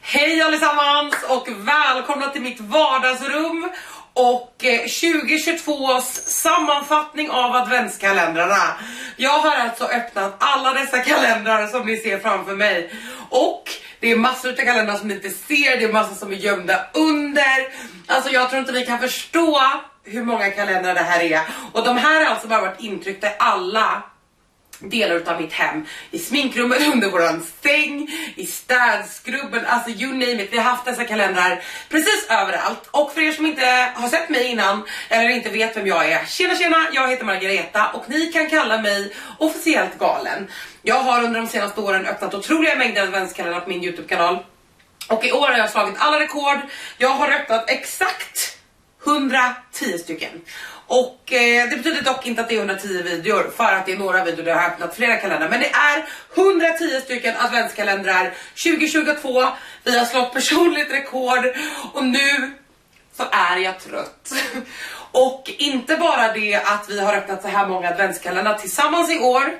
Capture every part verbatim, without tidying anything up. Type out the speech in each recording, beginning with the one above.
Hej allesammans och välkomna till mitt vardagsrum och tjugo tjugotvås sammanfattning av adventskalendrarna. Jag har alltså öppnat alla dessa kalendrar som ni ser framför mig. Och det är massor av kalendrar som ni inte ser, det är massor som är gömda under. Alltså jag tror inte vi kan förstå hur många kalendrar det här är. Och de här har alltså bara varit intryckta i alla delar utav mitt hem. I sminkrummet, under våran säng, i städskrubben, alltså you name it. Vi har haft dessa kalendrar precis överallt. Och för er som inte har sett mig innan eller inte vet vem jag är, tjena tjena, jag heter Margareta och ni kan kalla mig officiellt galen. Jag har under de senaste åren öppnat otroliga mängder adventskalendrar på min YouTube-kanal. Och i år har jag slagit alla rekord. Jag har öppnat exakt hundratio stycken. Och eh, det betyder dock inte att det är hundratio videor, för att det är några videor där jag har öppnat flera kalendrar. Men det är hundratio stycken adventskalendrar tjugo tjugotvå. Vi har slått personligt rekord och nu så är jag trött. Och inte bara det att vi har öppnat så här många adventskalendrar tillsammans i år,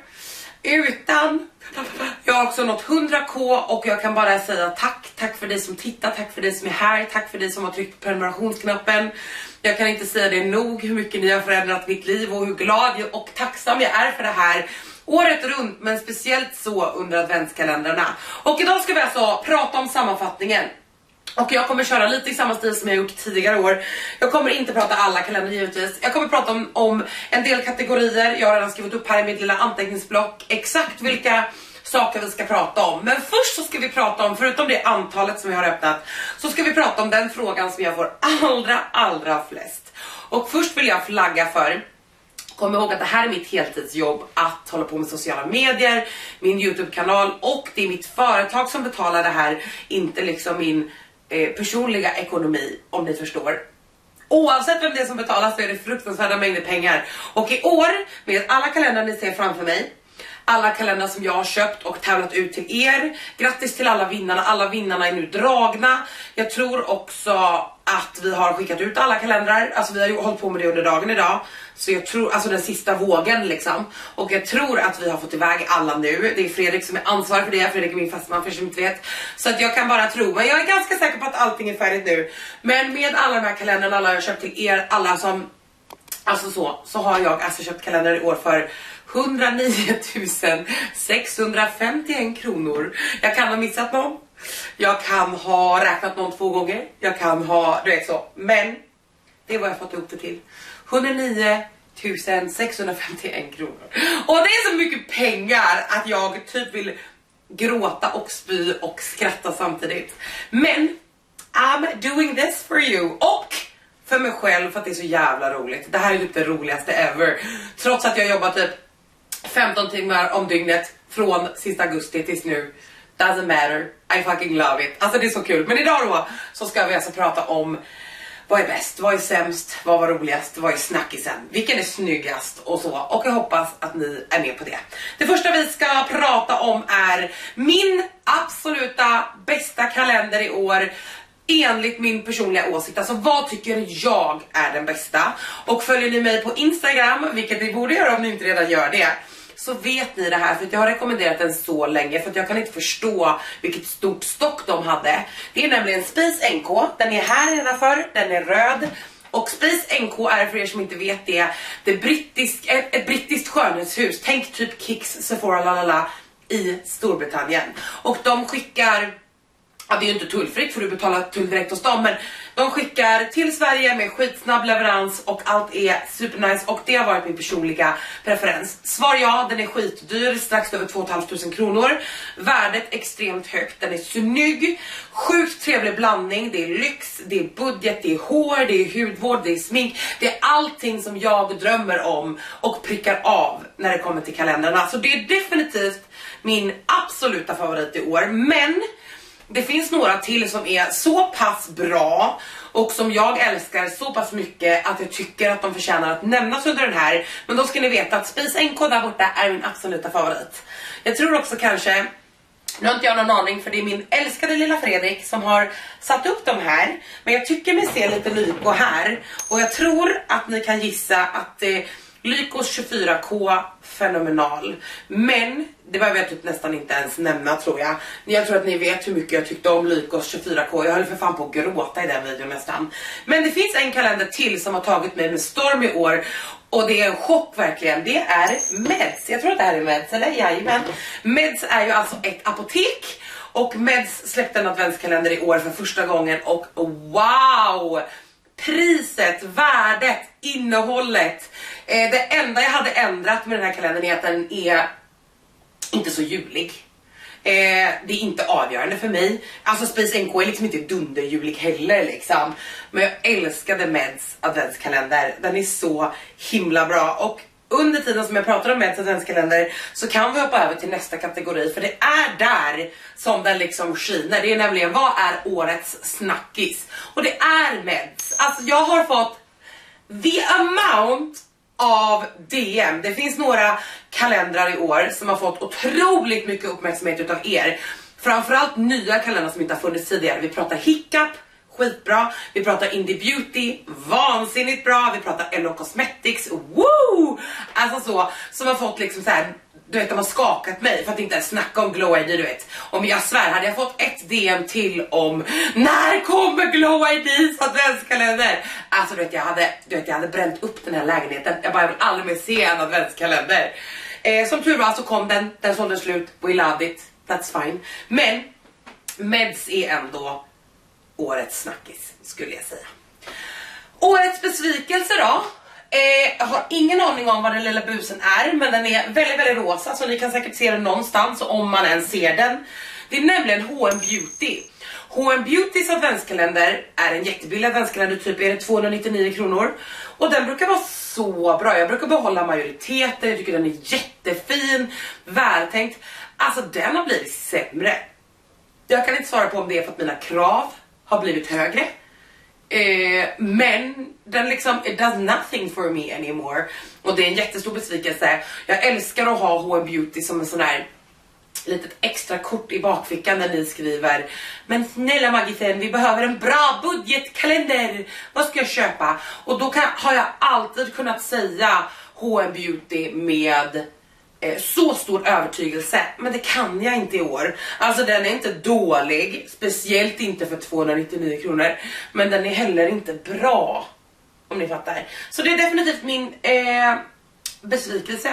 utan jag har också nått hundra k och jag kan bara säga tack. Tack för dig som tittar, tack för dig som är här, tack för dig som har tryckt på prenumerationsknappen. Jag kan inte säga det nog hur mycket ni har förändrat mitt liv och hur glad och tacksam jag är för det här året runt, men speciellt så under adventskalendrarna. Och idag ska vi alltså prata om sammanfattningen. Och jag kommer köra lite i samma stil som jag gjort tidigare år. Jag kommer inte prata alla kalendrar givetvis. Jag kommer prata om, om en del kategorier. Jag har redan skrivit upp här i mitt lilla anteckningsblock exakt vilka saker vi ska prata om. Men först så ska vi prata om, förutom det antalet som vi har öppnat, så ska vi prata om den frågan som jag får allra, allra flest. Och först vill jag flagga för, kom ihåg att det här är mitt heltidsjobb, att hålla på med sociala medier, min YouTube-kanal, och det är mitt företag som betalar det här, inte liksom min eh, personliga ekonomi, om ni förstår. Oavsett vem det är som betalar så är det fruktansvärda mängder pengar. Och i år, med alla kalendrar ni ser framför mig, alla kalendrar som jag har köpt och tävlat ut till er. Grattis till alla vinnarna. Alla vinnarna är nu dragna. Jag tror också att vi har skickat ut alla kalendrar. Alltså vi har ju hållit på med det under dagen idag. Så jag tror, alltså den sista vågen liksom. Och jag tror att vi har fått iväg alla nu. Det är Fredrik som är ansvarig för det. Fredrik är min fastman för som inte vet. Så att jag kan bara tro. Men jag är ganska säker på att allting är färdigt nu. Men med alla de här kalendrarna, alla jag har köpt till er, alla som, alltså så, så har jag alltså köpt kalendrar i år för hundranio tusen sexhundrafemtioen kronor. Jag kan ha missat någon. Jag kan ha räknat någon två gånger. Jag kan ha, du vet så. Men det är vad jag fått ihop det till. hundranio tusen sexhundrafemtioen kronor. Och det är så mycket pengar att jag typ vill gråta och spy och skratta samtidigt. Men I'm doing this for you. Och för mig själv, för att det är så jävla roligt. Det här är typ det roligaste ever. Trots att jag jobbar typ femton timmar om dygnet från sista augusti tills nu. Doesn't matter, I fucking love it. Alltså det är så kul. Men idag då så ska vi alltså prata om vad är bäst, vad är sämst, vad var roligast, vad är snackisen, vilken är snyggast och så. Och jag hoppas att ni är med på det. Det första vi ska prata om är min absoluta bästa kalender i år, enligt min personliga åsikt. Alltså vad tycker jag är den bästa? Och följer ni mig på Instagram, vilket ni borde göra om ni inte redan gör det, så vet ni det här, för att jag har rekommenderat den så länge, för att jag kan inte förstå vilket stort stock de hade. Det är nämligen Space N K. Den är här nedanför, den är röd. Och Space N K är, för er som inte vet det, det brittisk, ett, ett brittiskt skönhetshus. Tänk typ Kicks, Sephora, lalala i Storbritannien. Och de skickar, ja, det är ju inte tullfritt för du betalar tull direkt hos dem, men de skickar till Sverige med skitsnabb leverans och allt är supernice, och det har varit min personliga preferens. Svar ja, den är skitdyr, strax över två tusen femhundra kronor. Värdet extremt högt, den är snygg, sjukt trevlig blandning, det är lyx, det är budget, det är hår, det är hudvård, det är smink, det är allting som jag drömmer om och prickar av när det kommer till kalendrarna. Så det är definitivt min absoluta favorit i år, men det finns några till som är så pass bra och som jag älskar så pass mycket att jag tycker att de förtjänar att nämnas under den här. Men då ska ni veta att Space N K där borta är min absoluta favorit. Jag tror också kanske, nu har inte jag någon aning för det är min älskade lilla Fredrik som har satt upp de här, men jag tycker mig se lite lyko här. Och jag tror att ni kan gissa att det Lykos tjugofyra K, fenomenal. Men det behöver jag typ nästan inte ens nämna, tror jag. Jag tror att ni vet hur mycket jag tyckte om Lykos tjugofyra K. Jag höll för fan på att gråta i den videon nästan. Men det finns en kalender till som har tagit mig med storm i år. Och det är en chock verkligen. Det är Meds. Jag tror att det här är Meds, eller? Jajamän. Meds är ju alltså ett apotek. Och Meds släppte en adventskalender i år för första gången. Och wow! Priset, värdet, innehållet. Eh, det enda jag hade ändrat med den här kalendern är att den är inte så julig. Eh, det är inte avgörande för mig. Alltså Space N K är liksom inte dunderjulig heller liksom. Men jag älskade Meds adventskalender. Den är så himla bra. Och under tiden som jag pratar om Meds adventskalender så kan vi hoppa över till nästa kategori. För det är där som den liksom skiner. Det är nämligen, vad är årets snackis? Och det är Meds. Alltså jag har fått the amount av D M. Det finns några kalendrar i år som har fått otroligt mycket uppmärksamhet utav er. Framförallt nya kalendrar som inte har funnits tidigare. Vi pratar Hiccup, skitbra. Vi pratar Indie Beauty, vansinnigt bra. Vi pratar L O Cosmetics, woo! Alltså så, som har fått liksom så här, du vet, de har skakat mig för att inte ens snacka om Glow I D, du vet. Om jag svär, hade jag fått ett D M till om när kommer Glow I D's adventskalender? Alltså du vet, jag hade, du vet, jag hade bränt upp den här lägenheten. Jag bara, jag vill aldrig mer se en adventskalender. Eh, som tur var så kom den, den sålde slut, we loved it, that's fine. Men Meds är ändå årets snackis, skulle jag säga. Årets besvikelse då? Eh, jag har ingen aning om vad den lilla busen är, men den är väldigt, väldigt rosa, så ni kan säkert se den någonstans om man än ser den. Det är nämligen H and Beauty. H and Beautys adventskalender är en jättebillig adventskalender, typ är det tvåhundranittionio kronor. Och den brukar vara så bra, jag brukar behålla majoriteten, jag tycker den är jättefin, vältänkt. Alltså den har blivit sämre. Jag kan inte svara på om det är för att mina krav har blivit högre. Eh, men den liksom, it does nothing for me anymore. Och det är en jättestor besvikelse. Jag älskar att ha H and Beauty som en sån här litet extra kort i bakfickan när ni skriver: men snälla Magisen, vi behöver en bra budgetkalender, vad ska jag köpa? Och då kan, har jag alltid kunnat säga H and Beauty med eh, så stor övertygelse. Men det kan jag inte i år. Alltså den är inte dålig, speciellt inte för tvåhundranittionio kronor, men den är heller inte bra, om ni fattar. Så det är definitivt min eh, besvikelse.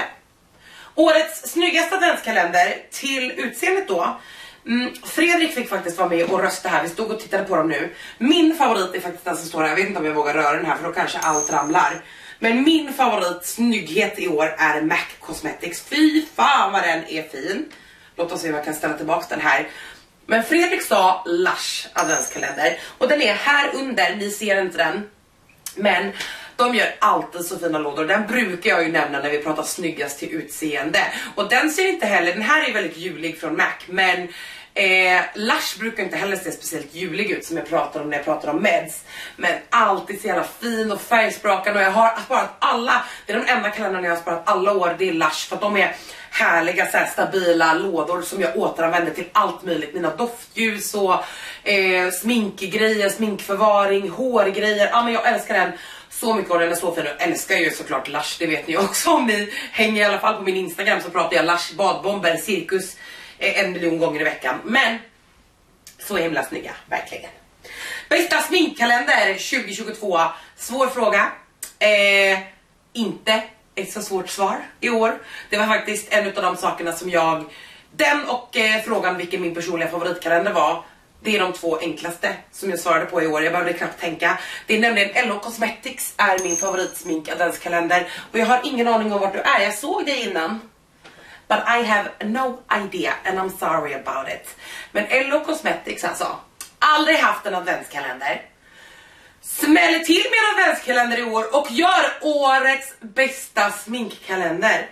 Årets snyggaste adventskalender till utseendet då. Mm, Fredrik fick faktiskt vara med och rösta här. Vi stod och tittade på dem nu. Min favorit är faktiskt den som står här. Jag vet inte om jag vågar röra den här, för då kanske allt ramlar. Men min favorit snygghet i år är M A C Cosmetics. Fy fan vad den är fin. Låt oss se om jag kan ställa tillbaka den här. Men Fredrik sa Lush adventskalender. Och den är här under, ni ser inte den. Men de gör alltid så fina lådor. Den brukar jag ju nämna när vi pratar snyggast till utseende. Och den ser inte heller, den här är väldigt julig från M A C. Men eh, Lush brukar inte heller se speciellt julig ut, som jag pratar om när jag pratar om Meds. Men alltid så jävla fin och färgsprakande. Och jag har sparat alla, det är de enda kalendrarna jag har sparat alla år, det är Lush. För att de är härliga, så här, stabila lådor som jag återanvänder till allt möjligt. Mina doftljus och eh, sminkgrejer, sminkförvaring, hårgrejer. Ja, men jag älskar den så mycket, och den är så fin. Jag älskar ju såklart Lush, det vet ni också. Om ni hänger i alla fall på min Instagram så pratar jag Lush badbomber cirkus eh, en miljon gånger i veckan. Men så himla snygga, verkligen. Bästa sminkkalender tjugo tjugotvå. Svår fråga. Eh, inte ett så svårt svar i år. Det var faktiskt en av de sakerna som jag, den och eh, frågan vilken min personliga favoritkalender var, det är de två enklaste som jag svarade på i år. Jag behövde knappt tänka. Det är nämligen L O Cosmetics är min favoritsmink adventskalender. Och jag har ingen aning om vart du är. Jag såg dig innan. But I have no idea and I'm sorry about it. Men L O Cosmetics alltså. Aldrig haft en adventskalender. Smäller till med en adventskalender i år och gör årets bästa sminkkalender.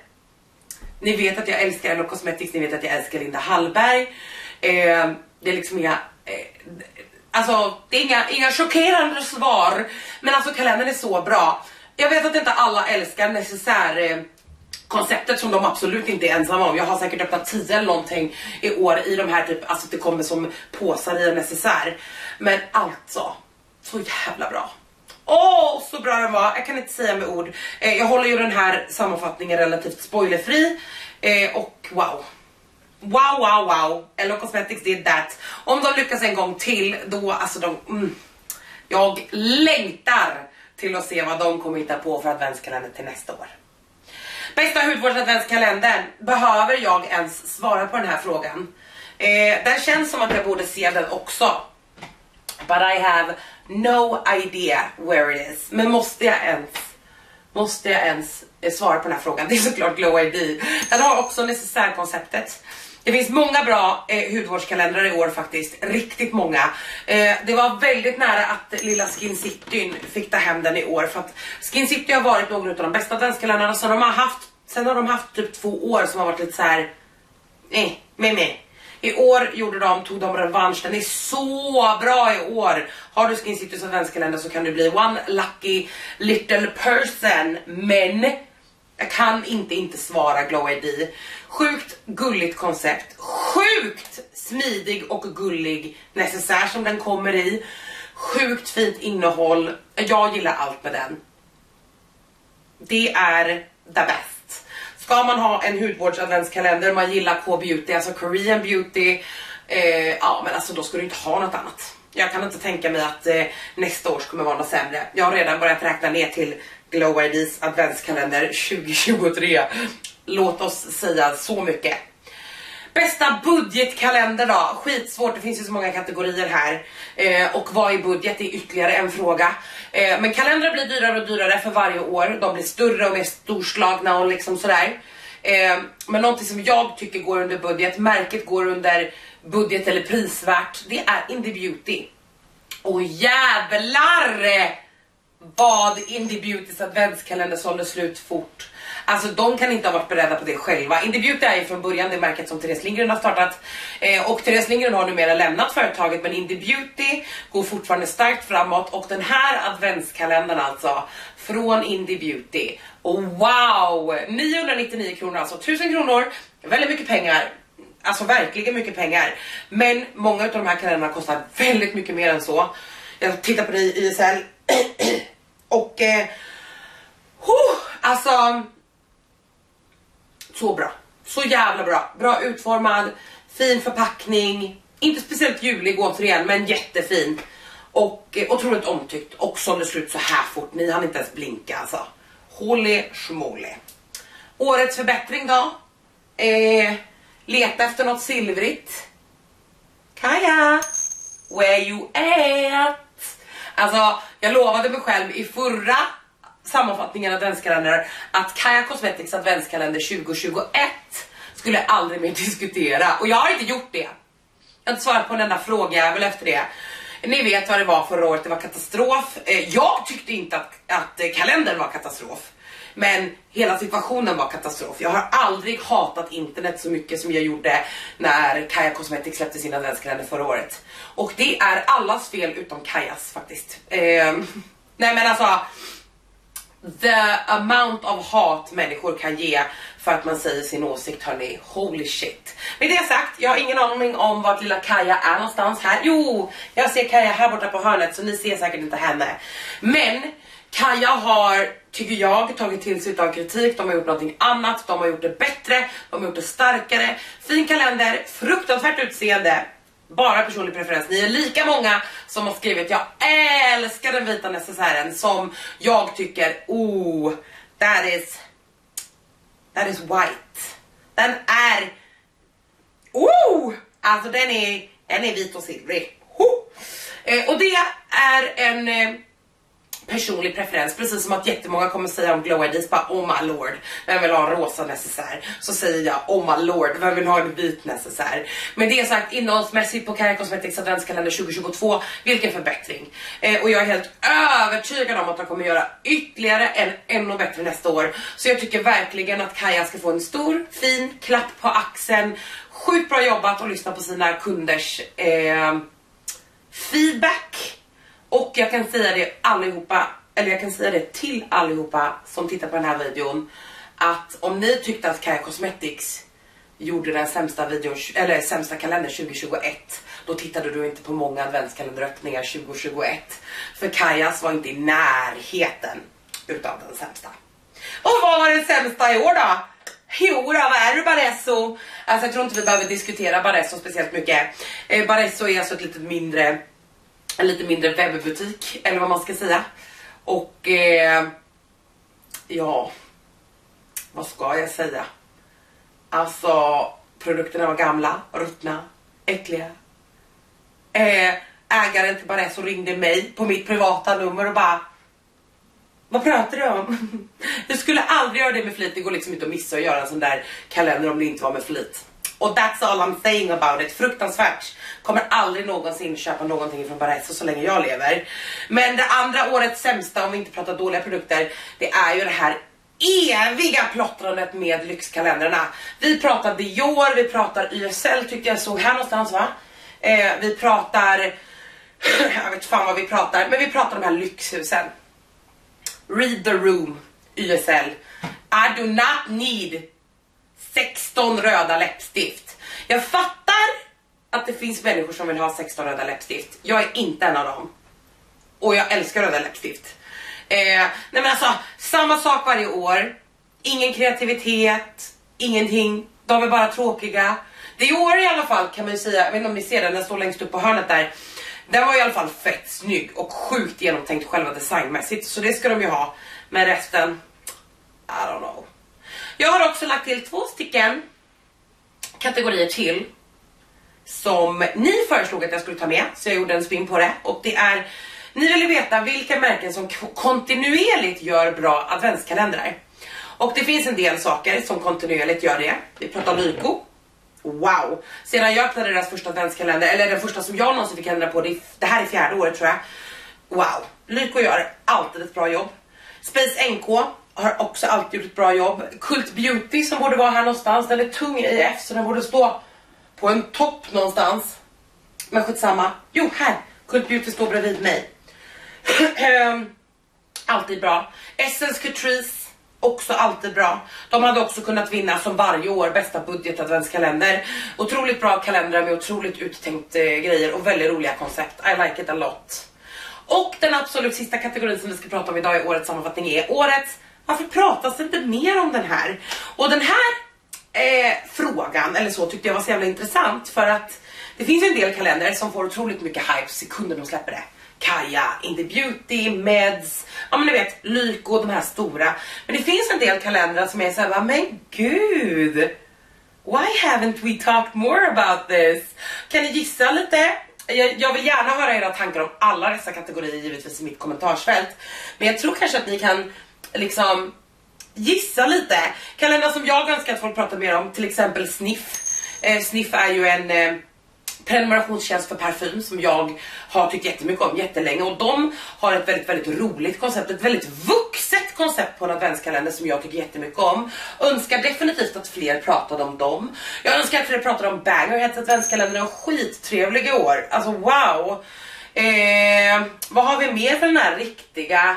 Ni vet att jag älskar L O Cosmetics, ni vet att jag älskar Linda Hallberg. Eh, det är liksom inga, eh, alltså det är inga, inga chockerande svar. Men alltså kalendern är så bra. Jag vet att inte alla älskar necessär eh, konceptet, som de absolut inte är ensamma om. Jag har säkert öppnat tio eller någonting i år i de här typ, alltså det kommer som påsar i en necessär. Men alltså så jävla bra. Åh, oh, så bra den var. Jag kan inte säga med ord. eh, Jag håller ju den här sammanfattningen relativt spoilerfri. eh, Och wow. Wow, wow, wow. L O Cosmetics did that. Om de lyckas en gång till, då alltså de... Mm, jag längtar till att se vad de kommer hitta på för adventskalender till nästa år. Bästa hudvårdsadventskalendern. Behöver jag ens svara på den här frågan? Eh, den känns som att jag borde se den också. But I have no idea where it is. Men måste jag ens Måste jag ens eh, svara på den här frågan? Det är såklart Glow I D. Den har också necessärkonceptet. Det finns många bra eh, hudvårdskalendrar i år faktiskt. Riktigt många. eh, Det var väldigt nära att lilla Skin City fick ta hem den i år. För att Skin City har varit några av de bästa adventskalendrarna som de har haft. Sen har de haft typ två år som har varit lite så här. Eh, med mig. I år gjorde de, tog de revansch. Den är så bra i år. Har du Skin Citys adventskalender så kan du bli one lucky little person. Men jag kan inte inte svara Glow I D. Sjukt gulligt koncept. Sjukt smidig och gullig necessär som den kommer i. Sjukt fint innehåll. Jag gillar allt med den. Det är the best. Ska man ha en hudvårdsadventskalender, man gillar K-beauty, alltså Korean beauty, eh, ja men alltså då ska du inte ha något annat. Jag kan inte tänka mig att eh, nästa års kommer vara något sämre. Jag har redan börjat räkna ner till Glow I D's adventskalender tjugo tjugotre. Låt oss säga så mycket. Bästa budgetkalender då? Skitsvårt, det finns ju så många kategorier här. eh, Och vad är budget är ytterligare en fråga. eh, Men kalendrar blir dyrare och dyrare för varje år. De blir större och mer storslagna och liksom sådär. eh, Men någonting som jag tycker går under budget, märket går under budget eller prisvärt, det är Indie Beauty. Och jävlar vad Indie Beautys adventskalender sålde slut fort. Alltså de kan inte ha varit beredda på det själva. Indie Beauty är ju från början det märket som Therese Lindgren har startat. eh, Och Therese Lindgren har numera lämnat företaget. Men Indie Beauty går fortfarande starkt framåt. Och den här adventskalendern alltså från Indie Beauty. Och wow, niohundranittionio kronor, alltså tusen kronor. Väldigt mycket pengar. Alltså verkligen mycket pengar. Men många av de här kalendrarna kostar väldigt mycket mer än så. Jag tittar på det i I S L. Och eh, oh, alltså så bra. Så jävla bra. Bra utformad, fin förpackning. Inte speciellt julig återigen, men jättefin. Och eh, otroligt omtyckt. Och så det slut så här fort. Ni hann inte ens blinka alltså. Holy schmoly. Årets förbättring då? Eh, leta efter något silvrigt. Kaja, where you at? Alltså, jag lovade mig själv i förra sammanfattningen av adventskalender att Kaja Cosmetics adventskalender tjugo tjugoett skulle jag aldrig mer diskutera. Och jag har inte gjort det. Jag har inte svarat på en enda fråga väl efter det. Ni vet vad det var förra året, det var katastrof. Jag tyckte inte att, att kalendern var katastrof. Men hela situationen var katastrof. Jag har aldrig hatat internet så mycket som jag gjorde när Kaja Cosmetics släppte sin adventskalender förra året. Och det är allas fel utom Kajas faktiskt. Eh, nej men alltså, the amount of hat människor kan ge för att man säger sin åsikt, hörni, holy shit. Med det sagt, jag har ingen aning om vart lilla Kaja är någonstans här. Jo, jag ser Kaja här borta på hörnet, så ni ser säkert inte henne. Men Kaja har, tycker jag, tagit till sig av kritik. De har gjort någonting annat, de har gjort det bättre, de har gjort det starkare. Fin kalender, fruktansvärt utseende. Bara personlig preferens. Ni är lika många som har skrivit jag älskar den vita necessären som jag tycker, oh, that is that is white. Den är oh, alltså den är den är vit och silvrig. Oh. Eh, och det är en eh, personlig preferens, precis som att jättemånga kommer säga om Glow I D bara, oh my lord, vem vill ha en rosa necessär? Så säger jag, oh my lord, vem vill ha en vit necessär? Men det är sagt, innehållsmässigt på Kaja Cosmetics adventskalender tjugo tjugotvå, vilken förbättring. eh, Och jag är helt övertygad om att de kommer göra ytterligare en ännu bättre nästa år. Så jag tycker verkligen att Kaja ska få en stor, fin klapp på axeln. Sjukt bra jobbat och lyssna på sina kunders eh, feedback. Och jag kan säga det allihopa, eller jag kan säga det till allihopa som tittar på den här videon, att om ni tyckte att Kaja Cosmetics gjorde den sämsta videon, eller sämsta kalender tjugo tjugoett, då tittade du inte på många adventskalenderöppningar tjugo tjugoett. För Kajas var inte i närheten utav den sämsta. Och vad var den sämsta i år då? Jo då, vad är det Baresso? Alltså jag tror inte vi behöver diskutera Baresso speciellt mycket. eh, Baresso är alltså ett lite mindre En lite mindre webbutik, eller vad man ska säga. Och eh, ja, vad ska jag säga? Alltså, produkterna var gamla, ruttna, äckliga. eh, Ägaren till Baresso ringde mig på mitt privata nummer och bara: vad pratar du om? Du skulle aldrig göra det med flit. Det går liksom inte att missa att göra en sån där kalender om det inte var med flit. Och that's all I'm saying about it. Fruktansvärt. Kommer aldrig någonsin köpa någonting från Baresso så länge jag lever. Men det andra årets sämsta, om vi inte pratar dåliga produkter, det är ju det här eviga plottrandet med lyxkalendrarna. Vi pratar Dior, vi pratar Y S L tyckte jag såg här någonstans va? Eh, vi pratar, jag vet fan vad vi pratar, men vi pratar de här lyxhusen. Read the room, Y S L. I do not need sexton röda läppstift. Jag fattar att det finns människor som vill ha sexton röda läppstift. Jag är inte en av dem. Och jag älskar röda läppstift. Eh, nej men alltså, samma sak varje år. Ingen kreativitet, ingenting. De är bara tråkiga. Dior i alla fall kan man ju säga, jag vet inte om ni ser den, den står längst upp på hörnet där. Den var i alla fall fett snygg och sjukt genomtänkt själva designmässigt. Så det ska de ju ha. Men resten, I don't know. Jag har också lagt till två stycken kategorier till som ni föreslog att jag skulle ta med. Så jag gjorde en spin på det. Och det är, ni vill veta vilka märken som kontinuerligt gör bra adventskalendrar. Och det finns en del saker som kontinuerligt gör det. Vi pratar Lyko. Wow. Sedan jag öppnade deras första adventskalender, eller den första som jag någonsin fick ändra på, det, det här är fjärde året tror jag. Wow. Lyko gör alltid ett bra jobb. Space N K har också alltid gjort ett bra jobb. Cult Beauty som borde vara här någonstans. Den är tung i F så den borde stå på en topp någonstans. Men skitsamma. Jo, här. Cult Beauty står bredvid mig. Alltid bra. Essence Catrice, också alltid bra. De hade också kunnat vinna som varje år bästa budget adventskalender. Otroligt bra kalendrar med otroligt uttänkt eh, grejer och väldigt roliga koncept. I like it a lot. Och den absolut sista kategorin som vi ska prata om idag i årets sammanfattning är årets. Varför pratas det inte mer om den här? Och den här eh, frågan, eller så, tyckte jag var så jävla intressant. För att det finns en del kalendrar som får otroligt mycket hype sekunder de släpper det. Kaja, Indie Beauty, Meds, ja men ni vet, Lyko, de här stora. Men det finns en del kalendrar som är så här, men gud, why haven't we talked more about this? Kan ni gissa lite? Jag, jag vill gärna höra era tankar om alla dessa kategorier givetvis i mitt kommentarsfält. Men jag tror kanske att ni kan liksom gissa lite. Kalendrar som jag önskar att folk pratar mer om, till exempel Sniff. Eh, Sniff är ju en eh, prenumerationstjänst för parfym som jag har tyckt jättemycket om jättelänge. Och de har ett väldigt, väldigt roligt koncept, ett väldigt vuxet koncept på en adventskalender som jag tycker jättemycket om. Önskar definitivt att fler pratade om dem. Jag önskar att fler pratade om Bangerheads adventskalender och skittrevliga år. Alltså wow. Eh, vad har vi mer för den här riktiga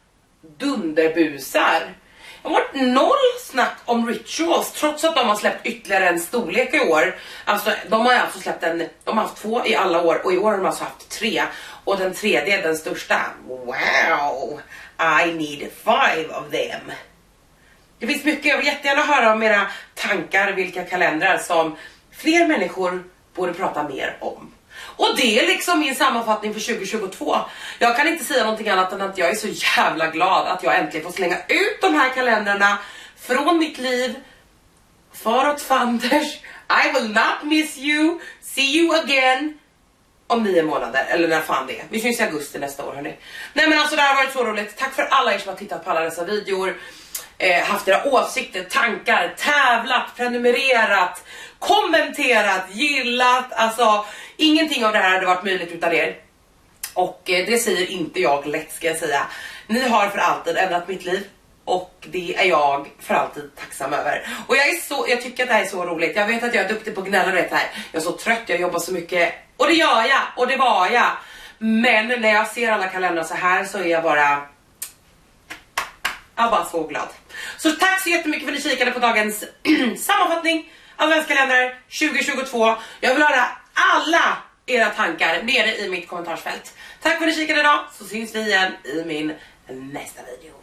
dunderbusar? Det har varit noll snack om Rituals trots att de har släppt ytterligare en storlek i år. Alltså de har alltså släppt en, de har haft två i alla år och i år har de alltså haft tre. Och den tredje är den största. Wow, I need five of them. Det finns mycket, jag vill jättegärna höra om era tankar, vilka kalendrar som fler människor borde prata mer om. Och det är liksom min sammanfattning för tjugo tjugotvå. Jag kan inte säga någonting annat än att jag är så jävla glad att jag äntligen får slänga ut de här kalendrarna från mitt liv. Far åt fanders. I will not miss you. See you again. Om nio månader, eller när fan det är. Vi syns i augusti nästa år, hörni. Nej men alltså det här har varit så roligt. Tack för alla er som har tittat på alla dessa videor. Eh, haft era åsikter, tankar, tävlat, prenumererat, kommenterat, gillat. Alltså ingenting av det här hade varit möjligt utan er. Och eh, det säger inte jag lätt, ska jag säga. Ni har för alltid ändrat mitt liv. Och det är jag för alltid tacksam över. Och jag är så, jag tycker att det här är så roligt. Jag vet att jag är duktig på gnälla rätt här. Jag är så trött, jag jobbar så mycket. Och det gör jag, och det var jag. Men när jag ser alla kalendrar så här så är jag bara... Jag är bara så glad. Så tack så jättemycket för att ni kikade på dagens sammanfattning av adventskalendrar tjugo tjugotvå. Jag vill höra alla era tankar nere i mitt kommentarsfält. Tack för att ni kikade idag, så syns vi igen i min nästa video.